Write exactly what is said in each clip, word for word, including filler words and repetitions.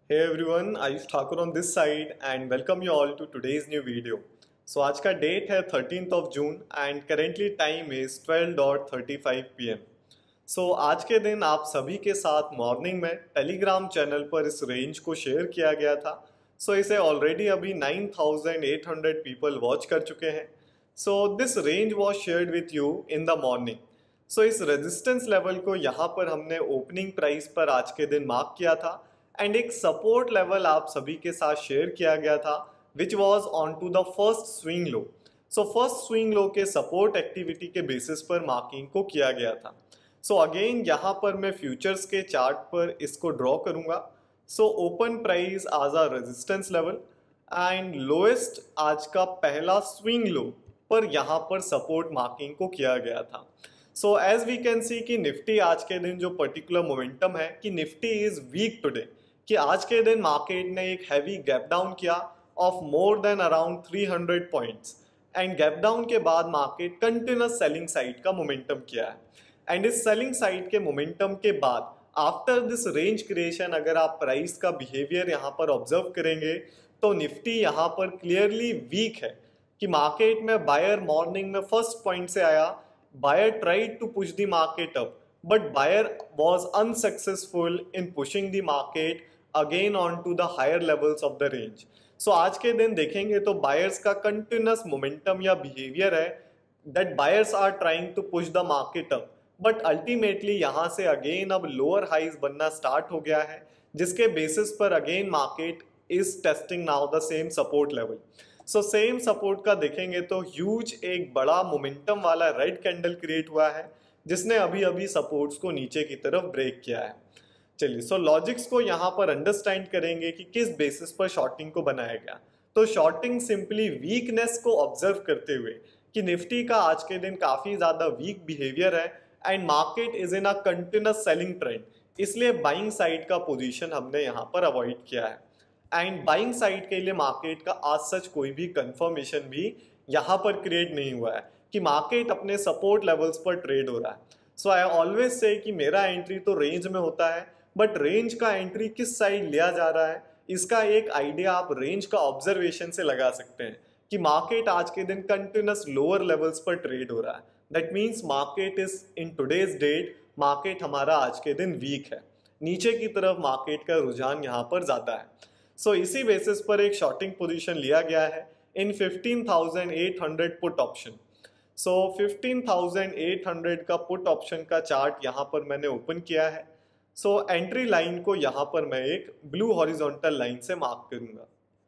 Hey everyone, Ayush Thakur on this side and welcome you all to today's new video. So आज का date है thirteenth of June and currently time is twelve dot thirty five P M. So आज के दिन आप सभी के साथ मॉर्निंग में टेलीग्राम चैनल पर इस रेंज को शेयर किया गया था. सो so, इसे ऑलरेडी अभी nine thousand eight hundred people watch कर चुके हैं. So this range was shared with you in the morning. So इस रेजिस्टेंस लेवल को यहाँ पर हमने ओपनिंग प्राइस पर आज के दिन मार्क किया था एंड एक सपोर्ट लेवल आप सभी के साथ शेयर किया गया था which was on to the first swing low. So first swing low के सपोर्ट एक्टिविटी के बेसिस पर मार्किंग को किया गया था. सो so अगेन यहाँ पर मैं फ्यूचर्स के चार्ट पर इसको ड्रॉ करूँगा. सो ओपन प्राइस आज आ रेजिस्टेंस लेवल एंड लोएस्ट आज का पहला स्विंग लो पर यहाँ पर सपोर्ट मार्किंग को किया गया था. So as we can see कि निफ्टी आज के दिन जो पर्टिकुलर मोमेंटम है कि निफ्टी इज वीक टुडे, कि आज के दिन मार्केट ने एक हैवी गैप डाउन किया of more than around three hundred points and gap down के बाद मार्केट कंटिन्यूस सेलिंग साइड का मोमेंटम किया है. एंड इस सेलिंग साइड के मोमेंटम के बाद आफ्टर दिस रेंज क्रिएशन अगर आप प्राइस का बिहेवियर यहाँ पर ऑब्जर्व करेंगे तो निफ्टी यहाँ पर क्लियरली वीक है कि मार्केट में बायर मॉर्निंग में फर्स्ट पॉइंट से आया, buyer tried to push the market up but buyer was unsuccessful in pushing the market again on to the higher levels of the range. So आज के दिन देखेंगे तो बायर्स का कंटिन्यूस मोमेंटम या बिहेवियर है that buyers are trying to push the market up but ultimately यहाँ से अगेन अब लोअर हाइज बनना स्टार्ट हो गया है जिसके बेसिस पर again market is testing now the same support level. So same support का देखेंगे तो ह्यूज एक बड़ा मोमेंटम वाला रेड कैंडल क्रिएट हुआ है जिसने अभी अभी सपोर्ट्स को नीचे की तरफ ब्रेक किया है. चलिए सो लॉजिक्स को यहाँ पर अंडरस्टैंड करेंगे कि किस बेसिस पर शॉर्टिंग को बनाया गया. तो शॉर्टिंग सिंपली वीकनेस को ऑब्जर्व करते हुए कि निफ्टी का आज के दिन काफी ज्यादा वीक बिहेवियर है and market is in a continuous selling trend, इसलिए बाइंग साइड का पोजीशन हमने यहाँ पर अवॉइड किया है. एंड बाइंग साइड के लिए मार्केट का आज सच कोई भी कंफर्मेशन भी यहाँ पर क्रिएट नहीं हुआ है कि मार्केट अपने सपोर्ट लेवल्स पर ट्रेड हो रहा है. सो आई ऑलवेज से कि मेरा एंट्री तो रेंज में होता है बट रेंज का एंट्री किस साइड लिया जा रहा है इसका एक आइडिया आप रेंज का ऑब्जर्वेशन से लगा सकते हैं कि मार्केट आज के दिन कंटिन्यूस लोअर लेवल्स पर ट्रेड हो रहा है. That means market is in today's date market हमारा आज के दिन वीक है, नीचे की तरफ मार्केट का रुझान यहाँ पर ज्यादा है. सो so, इसी बेसिस पर एक शॉर्टिंग पोजीशन लिया गया है in fifteen thousand eight hundred put option. So fifteen thousand eight hundred का पुट ऑप्शन का चार्ट यहाँ पर मैंने ओपन किया है. सो एंट्री लाइन को यहाँ पर मैं एक ब्लू हॉरिजॉन्टल लाइन से मार्क करूंगा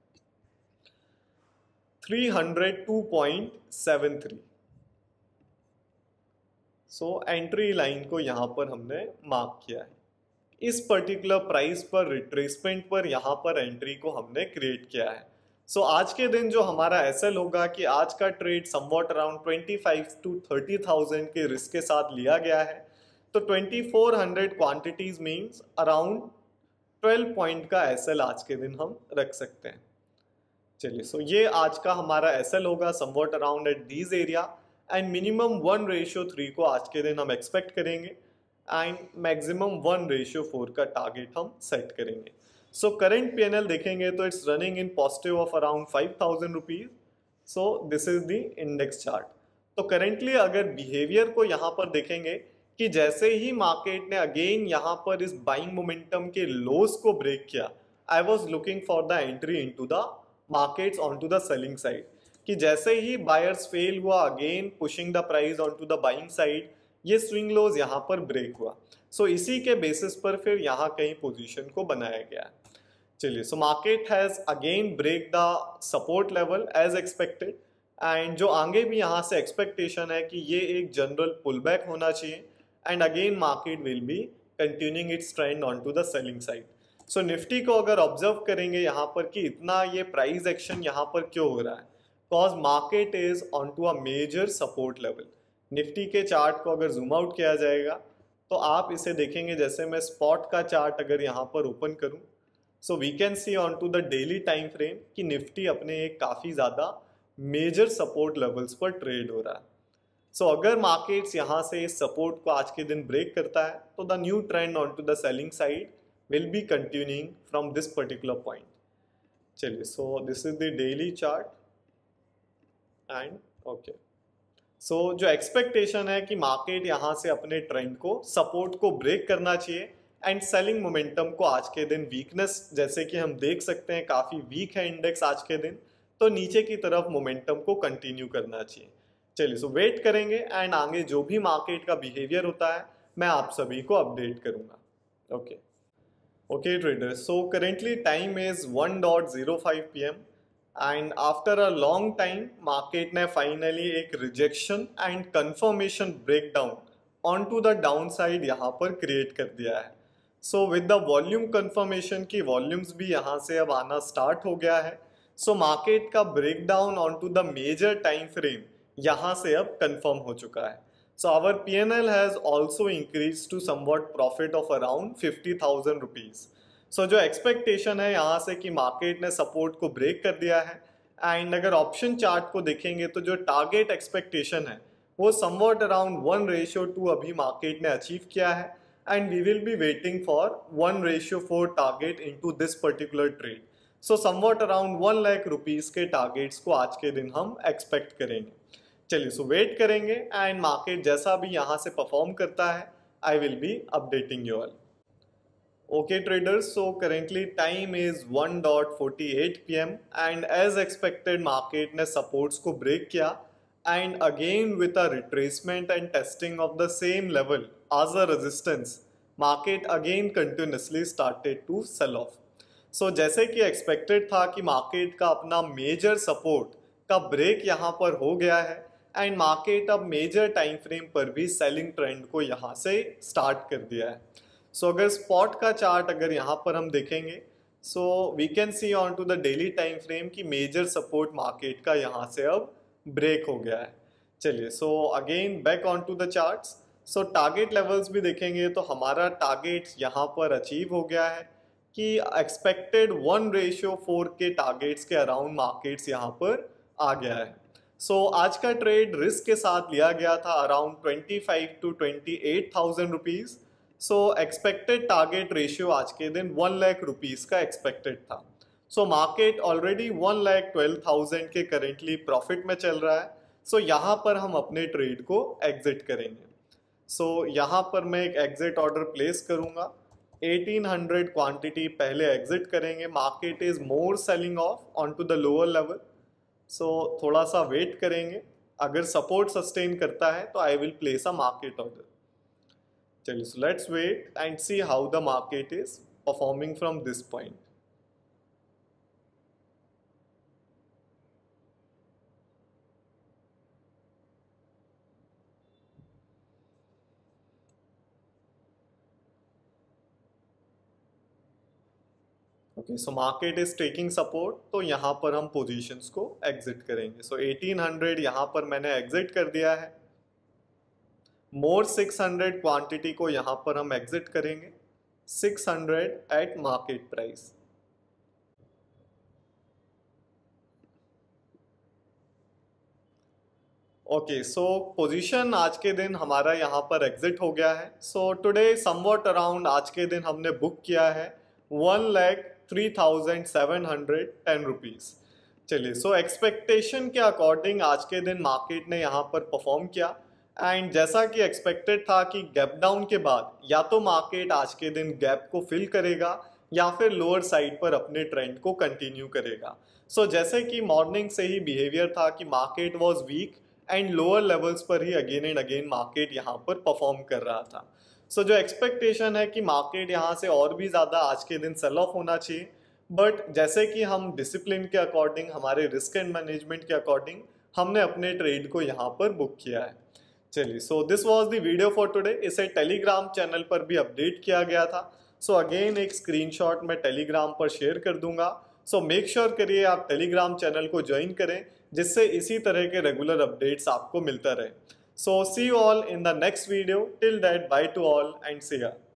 three hundred two point seven three. So entry line को यहाँ पर हमने मार्क किया है. इस पर्टिकुलर प्राइस पर रिट्रेसमेंट पर यहाँ पर एंट्री को हमने क्रिएट किया है. सो so, आज के दिन जो हमारा एसएल होगा कि आज का trade somewhat around twenty five to thirty thousand के रिस्क के साथ लिया गया है. तो twenty four hundred quantities means around twelve point का एसएल आज के दिन हम रख सकते हैं. चलिए सो so ये आज का हमारा एसएल होगा somewhat around at these area and minimum one ratio three को आज के दिन हम एक्सपेक्ट करेंगे and maximum one ratio four का टारगेट हम सेट करेंगे. सो करंट पीएनएल देखेंगे तो it's running in positive of around five thousand rupees. So this is the index chart. तो करेंटली अगर बिहेवियर को यहाँ पर देखेंगे कि जैसे ही मार्केट ने अगेन यहाँ पर इस बाइंग मोमेंटम के लोस को ब्रेक किया, I was looking for the entry into the markets on to the selling side. कि जैसे ही बायर्स फेल हुआ again pushing the price on to the buying side, ये स्विंग लोज यहाँ पर ब्रेक हुआ. सो so, इसी के बेसिस पर फिर यहाँ कहीं पोजीशन को बनाया गया है. चलिए so market has again break the support level as expected and जो आगे भी यहाँ से एक्सपेक्टेशन है कि ये एक जनरल पुल बैक होना चाहिए and again market will be continuing its trend on to the selling side. So Nifty को अगर ऑब्जर्व करेंगे यहाँ पर कि इतना ये प्राइस एक्शन यहाँ पर क्यों हो रहा है, cause market is on to a major support level. Nifty के चार्ट को अगर जूम आउट किया जाएगा तो आप इसे देखेंगे, जैसे मैं स्पॉट का चार्ट अगर यहाँ पर ओपन करूँ so we can see on to the daily time frame कि निफ्टी अपने एक काफ़ी ज़्यादा मेजर सपोर्ट लेवल्स पर ट्रेड हो रहा है. सो so, अगर मार्केट्स यहाँ से इस सपोर्ट को आज के दिन ब्रेक करता है तो the new trend on to the selling side will be continuing from this particular point. चलिए, so this is the daily chart and okay. So so, जो एक्सपेक्टेशन है कि मार्केट यहाँ से अपने ट्रेंड को सपोर्ट को ब्रेक करना चाहिए एंड सेलिंग मोमेंटम को आज के दिन वीकनेस, जैसे कि हम देख सकते हैं काफ़ी वीक है इंडेक्स आज के दिन, तो नीचे की तरफ मोमेंटम को कंटिन्यू करना चाहिए. चलिए, सो वेट करेंगे एंड आगे जो भी मार्केट का बिहेवियर होता है मैं आप सभी को अपडेट करूँगा. Okay okay traders, so currently time is one dot zero five P M and after a long time market ने फाइनली एक rejection and confirmation breakdown on to the down side यहाँ पर क्रिएट कर दिया है. So with the volume confirmation की volumes भी यहाँ से अब आना स्टार्ट हो गया है. सो मार्केट का breakdown on to the major time frame यहाँ से अब कंफर्म हो चुका है. So our P N L has also increase to somewhat profit of around fifty thousand rupees. So जो एक्सपेक्टेशन है यहाँ से कि मार्केट ने सपोर्ट को ब्रेक कर दिया है एंड अगर ऑप्शन चार्ट को देखेंगे तो जो टारगेट एक्सपेक्टेशन है वो somewhat around one ratio two अभी मार्केट ने अचीव किया है and we will be waiting for one ratio four target into this particular trade. So somewhat around one lakh rupees के टारगेट्स को आज के दिन हम एक्सपेक्ट करेंगे. चलिए, सो वेट करेंगे एंड मार्केट जैसा भी यहाँ से परफॉर्म करता है I will be updating you all. Okay traders, so currently time is one dot forty-eight p m and as expected market ने supports को break किया and again with a retracement and testing of the same level as a resistance, market again continuously started to sell off. So जैसे कि expected था कि market का अपना major support का break यहाँ पर हो गया है and market अब major time frame पर भी selling trend को यहाँ से start कर दिया है. सो so, अगर स्पॉट का चार्ट अगर यहाँ पर हम देखेंगे so we can see on to the daily time frame की मेजर सपोर्ट मार्केट का यहाँ से अब ब्रेक हो गया है. चलिए, so again back on to the charts. So target levels भी देखेंगे तो हमारा टारगेट यहाँ पर अचीव हो गया है कि एक्सपेक्टेड वन रेशियो फोर के टारगेट्स के अराउंड मार्केट्स यहाँ पर आ गया है. सो so, आज का ट्रेड रिस्क के साथ लिया गया था around twenty five to twenty eight thousand rupees. So expected target ratio आज के दिन वन लाख रुपीज़ का एक्सपेक्टेड था. So market already one lakh twelve thousand के करेंटली प्रॉफिट में चल रहा है. सो so, यहाँ पर हम अपने ट्रेड को एग्जिट करेंगे. सो so, यहाँ पर मैं एक एग्जिट ऑर्डर प्लेस करूँगा. एटीन हंड्रेड क्वांटिटी पहले एग्जिट करेंगे. Market is more selling off on to the lower level. So थोड़ा सा वेट करेंगे. अगर सपोर्ट सस्टेन करता है तो I will place a market order. चलिए, so let's wait and see how the market is performing from this point. Okay, so market is taking support, तो यहाँ पर हम positions को exit करेंगे. So एटीन हंड्रेड यहाँ पर मैंने exit कर दिया है. मोर सिक्स हंड्रेड क्वांटिटी को यहाँ पर हम एग्जिट करेंगे six hundred at market price. Okay, so position आज के दिन हमारा यहाँ पर एग्जिट हो गया है. सो टुडे समवॉट अराउंड आज के दिन हमने बुक किया है one lakh three thousand seven hundred ten rupees. चलिए, सो एक्सपेक्टेशन के अकॉर्डिंग आज के दिन मार्केट ने यहाँ पर परफॉर्म किया एंड जैसा कि एक्सपेक्टेड था कि गैप डाउन के बाद या तो मार्केट आज के दिन गैप को फिल करेगा या फिर लोअर साइड पर अपने ट्रेंड को कंटिन्यू करेगा. सो so, जैसे कि मॉर्निंग से ही बिहेवियर था कि market was weak and lower levels पर ही अगेन एंड अगेन मार्केट यहाँ पर परफॉर्म कर रहा था. सो so, जो एक्सपेक्टेशन है कि मार्केट यहाँ से और भी ज़्यादा आज के दिन सेल ऑफ होना चाहिए, बट जैसे कि हम डिसिप्लिन के अकॉर्डिंग, हमारे रिस्क एंड मैनेजमेंट के अकॉर्डिंग हमने अपने ट्रेड को यहाँ पर बुक किया है. चलिए, so this was the video for today. इसे टेलीग्राम चैनल पर भी अपडेट किया गया था. सो so, अगेन एक स्क्रीनशॉट मैं टेलीग्राम पर शेयर कर दूंगा. सो मेक श्योर करिए आप टेलीग्राम चैनल को ज्वाइन करें जिससे इसी तरह के रेगुलर अपडेट्स आपको मिलता रहे. So see you all in the next video. Till that, bye to all and see या.